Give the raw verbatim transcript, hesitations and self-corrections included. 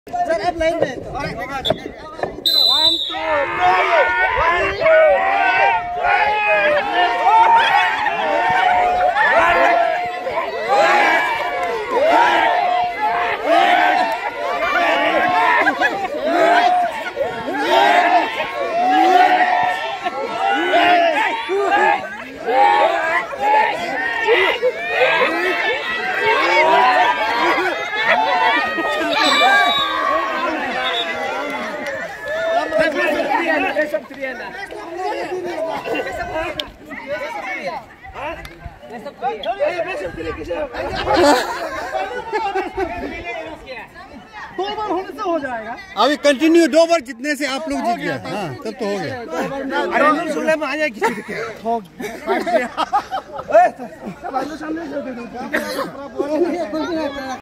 Sir अब line में one दो बार होने से हो जाएगा। अभी कंटिन्यू दो बार जितने से आप लोग जीत गए। हाँ तब तो हो गया। अरे सोलह में आ जाए किसी के सामने